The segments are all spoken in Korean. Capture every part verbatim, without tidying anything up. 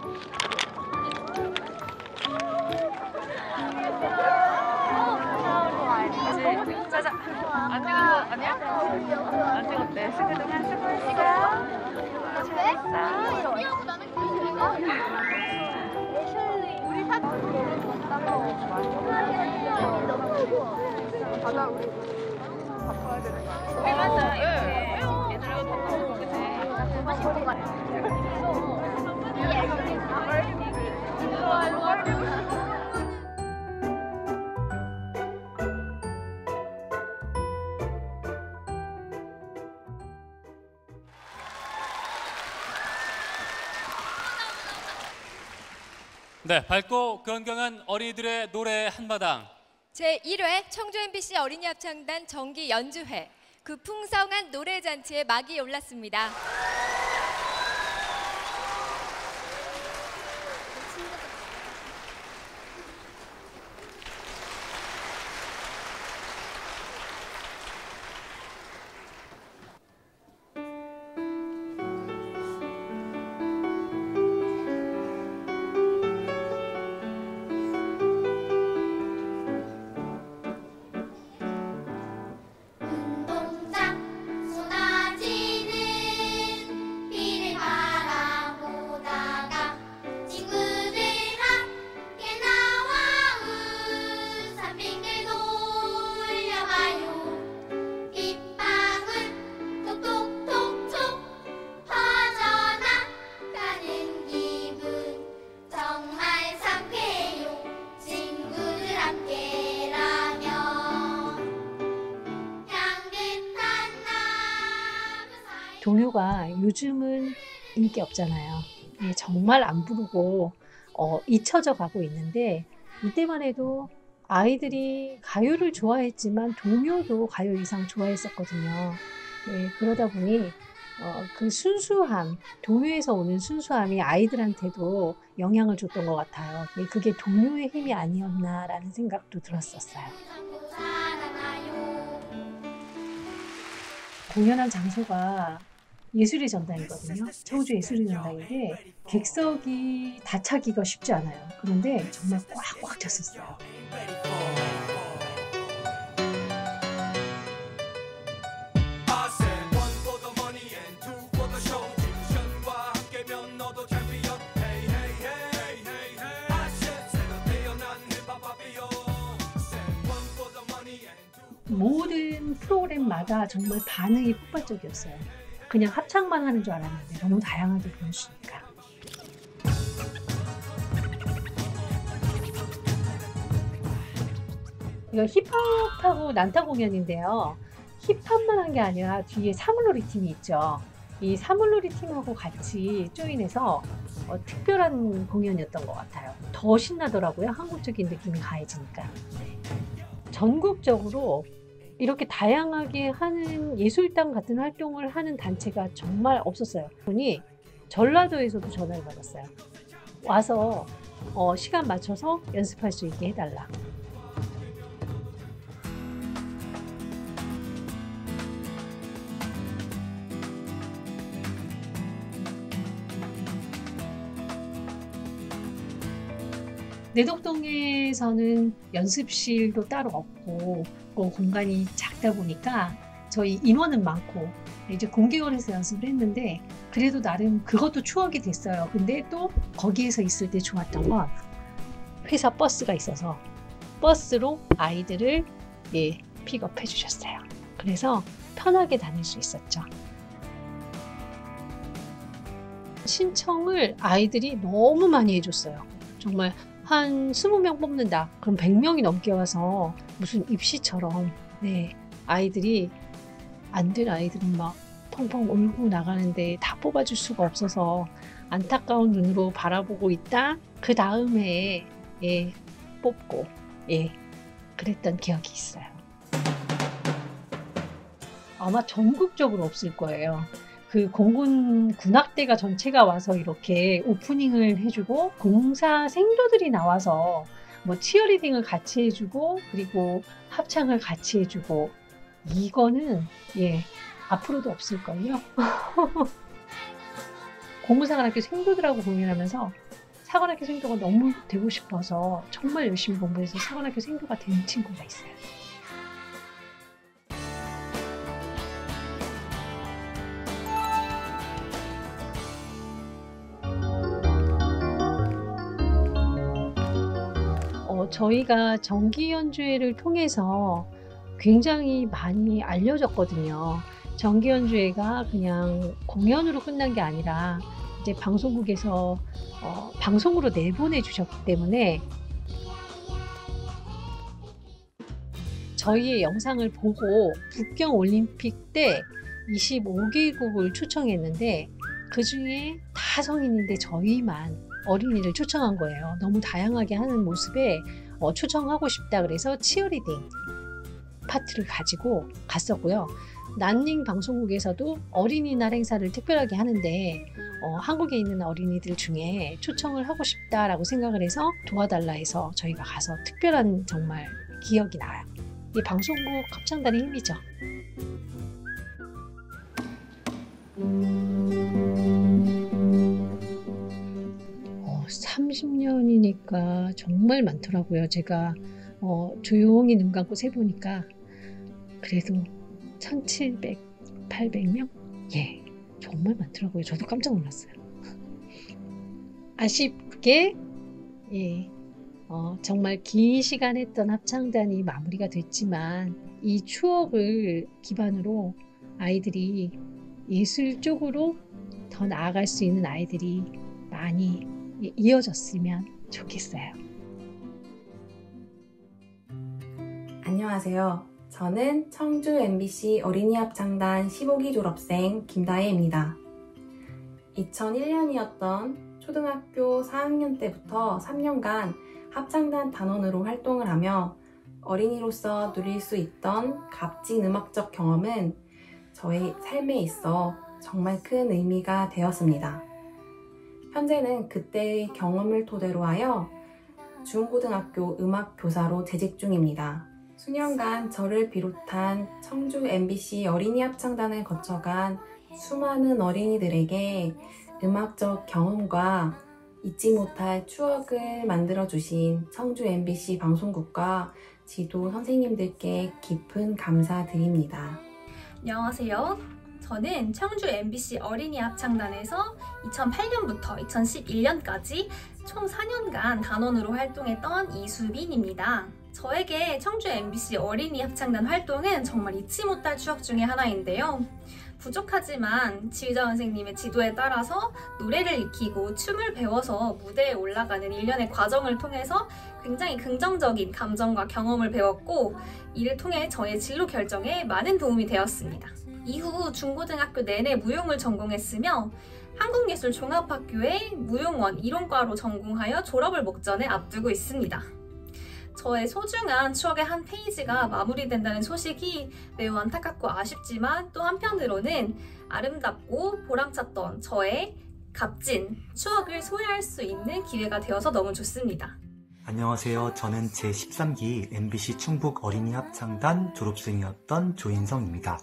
짜자. 안 찍은 거 아니야? 안 찍었대. 스크동안 수고했어. 잘했어. 우리 사 바다 우리 바꿔야 되는 거 네, 맞아. 이렇게 얘들하고 바꿔 그치? 네, 밝고 건강한 어린이들의 노래 한마당. 제일 회 청주 엠비씨 어린이 합창단 정기 연주회. 그 풍성한 노래 잔치에 막이 올랐습니다. 동요가 요즘은 인기 없잖아요. 예, 정말 안 부르고 어, 잊혀져 가고 있는데 이때만 해도 아이들이 가요를 좋아했지만 동요도 가요 이상 좋아했었거든요. 예, 그러다 보니 어, 그 순수함, 동요에서 오는 순수함이 아이들한테도 영향을 줬던 것 같아요. 예, 그게 동요의 힘이 아니었나라는 생각도 들었었어요. 공연한 장소가 예술의 전당이거든요. 청주 예술의 전당인데 객석이 다 차기가 쉽지 않아요. 그런데 정말 꽉꽉 찼었어요. 모든 프로그램마다 정말 반응이 폭발적이었어요. 그냥 합창만 하는 줄 알았는데 너무 다양하게 보여주니까. 이거 힙합하고 난타 공연인데요. 힙합만 한 게 아니라 뒤에 사물놀이 팀이 있죠. 이 사물놀이 팀하고 같이 조인해서 어, 특별한 공연이었던 것 같아요. 더 신나더라고요. 한국적인 느낌이 가해지니까. 전국적으로 이렇게 다양하게 하는 예술단 같은 활동을 하는 단체가 정말 없었어요. 보니 전라도에서도 전화를 받았어요. 와서 어, 시간 맞춰서 연습할 수 있게 해달라. 내덕동에서는 연습실도 따로 없고 그 공간이 작다 보니까 저희 인원은 많고 이제 공개홀에서 연습을 했는데 그래도 나름 그것도 추억이 됐어요. 근데 또 거기에서 있을 때 좋았던 건 회사 버스가 있어서 버스로 아이들을 예, 픽업해 주셨어요. 그래서 편하게 다닐 수 있었죠. 신청을 아이들이 너무 많이 해줬어요. 정말 한 스무 명 뽑는다. 그럼 백 명이 넘게 와서 무슨 입시처럼 네, 아이들이 안 된 아이들은 막 펑펑 울고 나가는데 다 뽑아줄 수가 없어서 안타까운 눈으로 바라보고 있다. 그 다음에 예, 뽑고 예, 그랬던 기억이 있어요. 아마 전국적으로 없을 거예요. 그 공군 군악대가 전체가 와서 이렇게 오프닝을 해주고 공사 생도들이 나와서 뭐 치어리딩을 같이 해주고 그리고 합창을 같이 해주고 이거는 예 앞으로도 없을걸요. 공군사관학교 생도들하고 공연하면서 사관학교 생도가 너무 되고 싶어서 정말 열심히 공부해서 사관학교 생도가 된 친구가 있어요. 어, 저희가 정기연주회를 통해서 굉장히 많이 알려졌거든요. 정기연주회가 그냥 공연으로 끝난 게 아니라 이제 방송국에서 어, 방송으로 내보내 주셨기 때문에 저희의 영상을 보고 북경 올림픽 때 이십오 개국을 초청했는데 그 중에 다 성인인데 저희만 어린이를 초청한 거예요. 너무 다양하게 하는 모습에 어, 초청하고 싶다 그래서 치어리딩 파트를 가지고 갔었고요. 난닝 방송국에서도 어린이날 행사를 특별하게 하는데 어, 한국에 있는 어린이들 중에 초청을 하고 싶다라고 생각을 해서 도와달라 해서 저희가 가서 특별한 정말 기억이 나요. 이 방송국 합창단의 힘이죠. 어, 삼십 년이니까 정말 많더라고요. 제가 어, 조용히 눈 감고 세보니까 그래도 천칠백, 팔백 명? 예, 정말 많더라고요. 저도 깜짝 놀랐어요. 아쉽게 예, 어, 정말 긴 시간 했던 합창단이 마무리가 됐지만 이 추억을 기반으로 아이들이 예술 쪽으로 더 나아갈 수 있는 아이들이 많이 이어졌으면 좋겠어요. 안녕하세요. 저는 청주 엠비씨 어린이 합창단 십오 기 졸업생 김다혜입니다. 이천일 년이었던 초등학교 사 학년 때부터 삼 년간 합창단 단원으로 활동을 하며 어린이로서 누릴 수 있던 값진 음악적 경험은 저의 삶에 있어 정말 큰 의미가 되었습니다. 현재는 그때의 경험을 토대로 하여 중고등학교 음악교사로 재직 중입니다. 수년간 저를 비롯한 청주 엠비씨 어린이 합창단을 거쳐간 수많은 어린이들에게 음악적 경험과 잊지 못할 추억을 만들어주신 청주 엠비씨 방송국과 지도 선생님들께 깊은 감사드립니다. 안녕하세요. 저는 청주 엠비씨 어린이 합창단에서 이천팔 년부터 이천십일 년까지 총 사 년간 단원으로 활동했던 이수빈입니다. 저에게 청주 엠비씨 어린이 합창단 활동은 정말 잊지 못할 추억 중에 하나인데요. 부족하지만 지휘자 선생님의 지도에 따라서 노래를 익히고 춤을 배워서 무대에 올라가는 일련의 과정을 통해서 굉장히 긍정적인 감정과 경험을 배웠고 이를 통해 저의 진로 결정에 많은 도움이 되었습니다. 이후 중고등학교 내내 무용을 전공했으며 한국예술종합학교의 무용원 이론과로 전공하여 졸업을 목전에 앞두고 있습니다. 저의 소중한 추억의 한 페이지가 마무리된다는 소식이 매우 안타깝고 아쉽지만 또 한편으로는 아름답고 보람찼던 저의 값진 추억을 소개할 수 있는 기회가 되어서 너무 좋습니다. 안녕하세요. 저는 제십삼 기 엠비씨 충북 어린이 합창단 졸업생이었던 조인성입니다.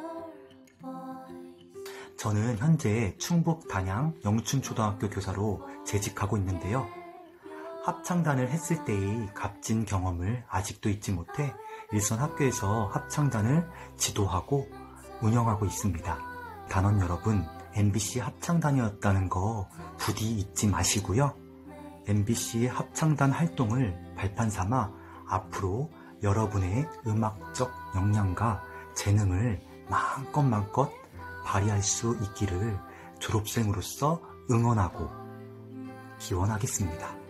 저는 현재 충북 단양 영춘초등학교 교사로 재직하고 있는데요. 합창단을 했을 때의 값진 경험을 아직도 잊지 못해 일선 학교에서 합창단을 지도하고 운영하고 있습니다. 단원 여러분, 엠비씨 합창단이었다는 거 부디 잊지 마시고요. 엠비씨 합창단 활동을 발판 삼아 앞으로 여러분의 음악적 역량과 재능을 마음껏 마음껏 발휘할 수 있기를 졸업생으로서 응원하고 기원하겠습니다.